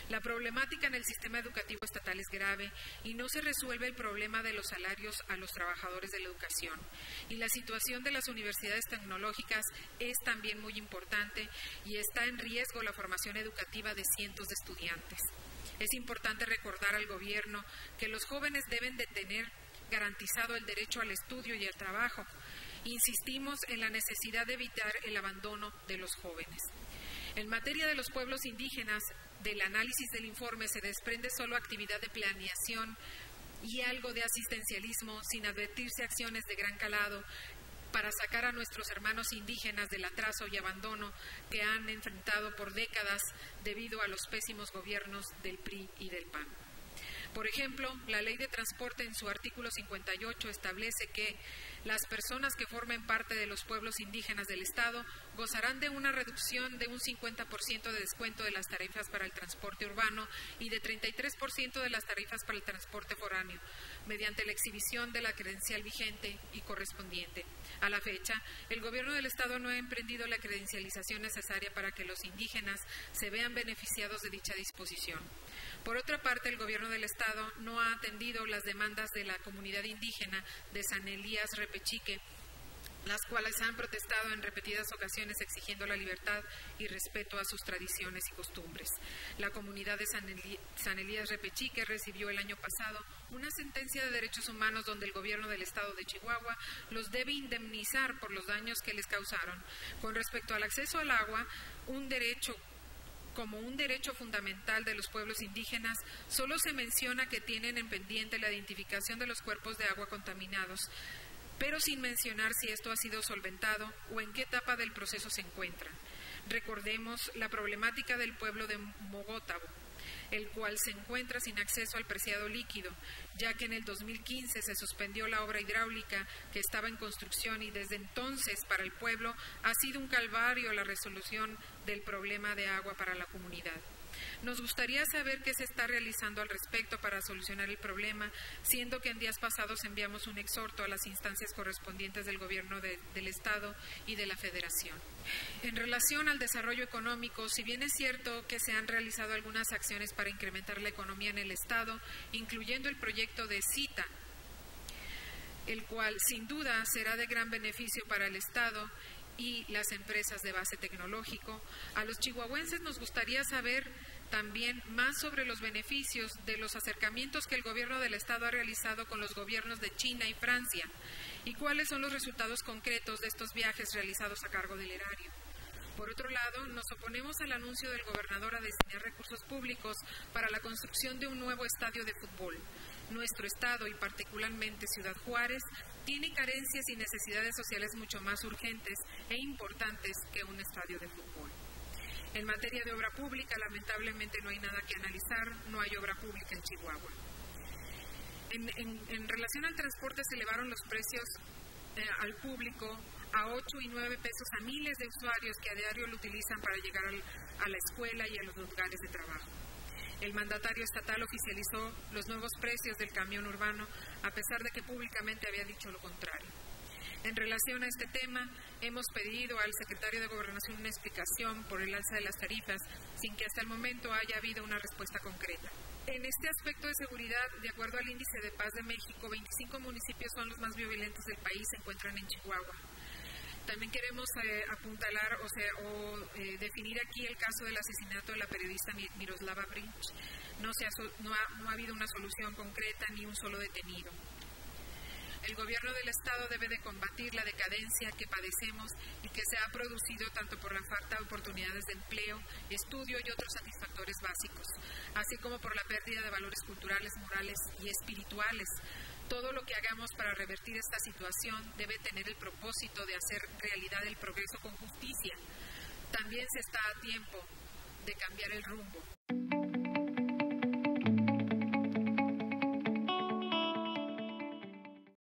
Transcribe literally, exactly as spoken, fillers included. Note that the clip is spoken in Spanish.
La problemática en el sistema educativo estatal es grave y no se resuelve el problema de los salarios a los trabajadores de la educación. Y la situación de las universidades tecnológicas es también muy importante y está en riesgo la formación educativa de cientos de estudiantes. Es importante recordar al gobierno que los jóvenes deben de tener garantizado el derecho al estudio y al trabajo. Insistimos en la necesidad de evitar el abandono de los jóvenes. En materia de los pueblos indígenas, del análisis del informe se desprende solo actividad de planeación y algo de asistencialismo, sin advertirse acciones de gran calado para sacar a nuestros hermanos indígenas del atraso y abandono que han enfrentado por décadas debido a los pésimos gobiernos del P R I y del P A N. Por ejemplo, la Ley de Transporte en su artículo cincuenta y ocho establece que las personas que formen parte de los pueblos indígenas del Estado gozarán de una reducción de un cincuenta por ciento de descuento de las tarifas para el transporte urbano y de treinta y tres por ciento de las tarifas para el transporte foráneo, mediante la exhibición de la credencial vigente y correspondiente. A la fecha, el Gobierno del Estado no ha emprendido la credencialización necesaria para que los indígenas se vean beneficiados de dicha disposición. Por otra parte, el Gobierno del Estado no ha atendido las demandas de la comunidad indígena de San Elías Repechique, las cuales han protestado en repetidas ocasiones exigiendo la libertad y respeto a sus tradiciones y costumbres. La comunidad de San, Elí San Elías Repechique recibió el año pasado una sentencia de derechos humanos donde el gobierno del estado de Chihuahua los debe indemnizar por los daños que les causaron. Con respecto al acceso al agua, un derecho como un derecho fundamental de los pueblos indígenas, solo se menciona que tienen en pendiente la identificación de los cuerpos de agua contaminados, pero sin mencionar si esto ha sido solventado o en qué etapa del proceso se encuentran. Recordemos la problemática del pueblo de Mogótabo, el cual se encuentra sin acceso al preciado líquido, ya que en el dos mil quince se suspendió la obra hidráulica que estaba en construcción y desde entonces para el pueblo ha sido un calvario la resolución del problema de agua para la comunidad. Nos gustaría saber qué se está realizando al respecto para solucionar el problema, siendo que en días pasados enviamos un exhorto a las instancias correspondientes del Gobierno de, del Estado y de la Federación. En relación al desarrollo económico, si bien es cierto que se han realizado algunas acciones para incrementar la economía en el Estado, incluyendo el proyecto de CITA, el cual sin duda será de gran beneficio para el Estado y las empresas de base tecnológico, a los chihuahuenses nos gustaría saber también más sobre los beneficios de los acercamientos que el gobierno del Estado ha realizado con los gobiernos de China y Francia y cuáles son los resultados concretos de estos viajes realizados a cargo del erario. Por otro lado, nos oponemos al anuncio del gobernador a destinar recursos públicos para la construcción de un nuevo estadio de fútbol. Nuestro estado, y particularmente Ciudad Juárez, tiene carencias y necesidades sociales mucho más urgentes e importantes que un estadio de fútbol. En materia de obra pública, lamentablemente no hay nada que analizar, no hay obra pública en Chihuahua. En, en, en relación al transporte, se elevaron los precios eh, al público a ocho y nueve pesos a miles de usuarios que a diario lo utilizan para llegar al, a la escuela y a los lugares de trabajo. El mandatario estatal oficializó los nuevos precios del camión urbano, a pesar de que públicamente había dicho lo contrario. En relación a este tema, hemos pedido al secretario de Gobernación una explicación por el alza de las tarifas, sin que hasta el momento haya habido una respuesta concreta. En este aspecto de seguridad, de acuerdo al Índice de Paz de México, veinticinco municipios son los más violentos del país, se encuentran en Chihuahua. También queremos eh, apuntalar o, sea, o eh, definir aquí el caso del asesinato de la periodista Miroslava Brinch. No, se ha, no, ha, no ha habido una solución concreta ni un solo detenido. El gobierno del Estado debe de combatir la decadencia que padecemos y que se ha producido tanto por la falta de oportunidades de empleo, estudio y otros satisfactores básicos, así como por la pérdida de valores culturales, morales y espirituales. Todo lo que hagamos para revertir esta situación debe tener el propósito de hacer realidad el progreso con justicia. También se está a tiempo de cambiar el rumbo.